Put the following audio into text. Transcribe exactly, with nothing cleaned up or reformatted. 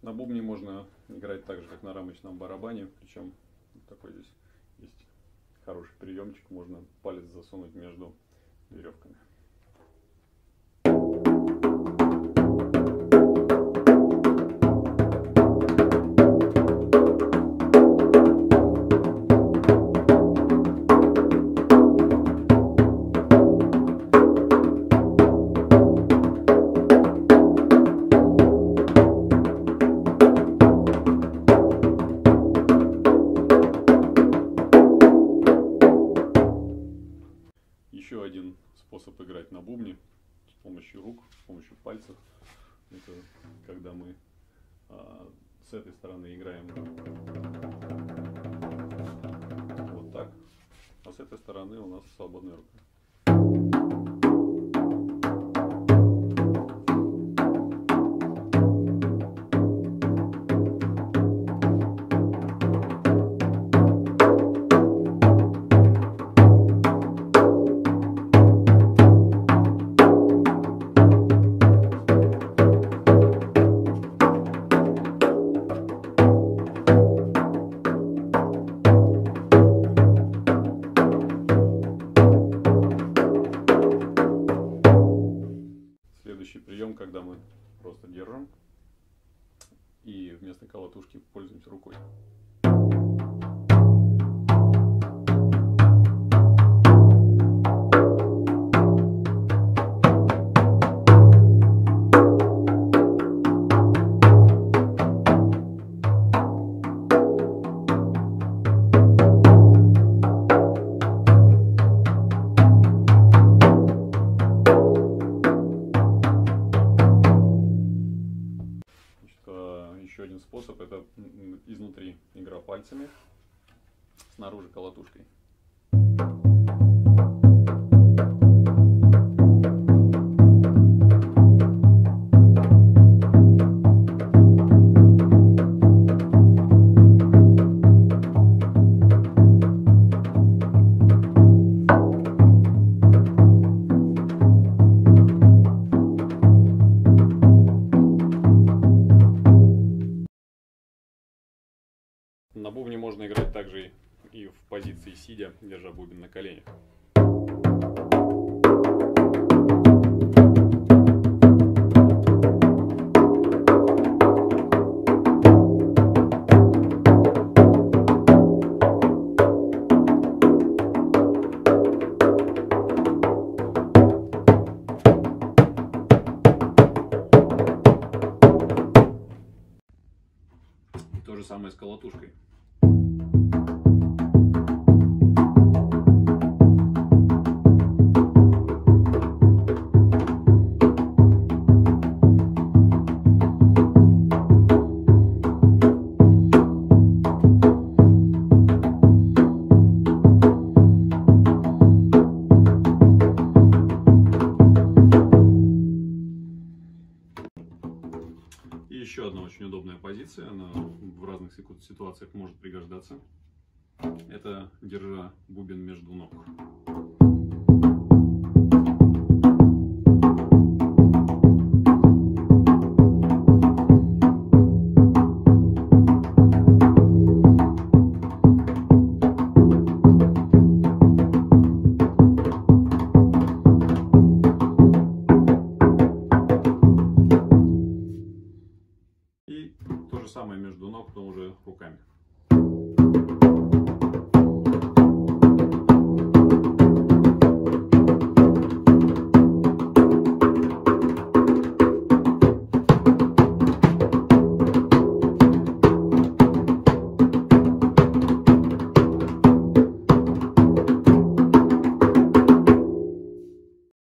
На бубне можно играть так же, как на рамочном барабане, причем такой здесь есть хороший приемчик, можно палец засунуть между веревками. Еще один способ играть на бубне с помощью рук, с помощью пальцев. Это когда мы а, с этой стороны играем вот так, а с этой стороны у нас свободная рука. Следующий прием, когда мы просто держим и вместо колотушки пользуемся рукой. Еще один способ — это изнутри игра пальцами, снаружи колотушкой. На бубне можно играть также и в позиции сидя, держа бубен на коленях. То же самое с колотушкой. И еще одна очень удобная позиция, она в разных ситуациях может пригождаться. Это держа бубен между ног. И то же самое между ног, но уже руками.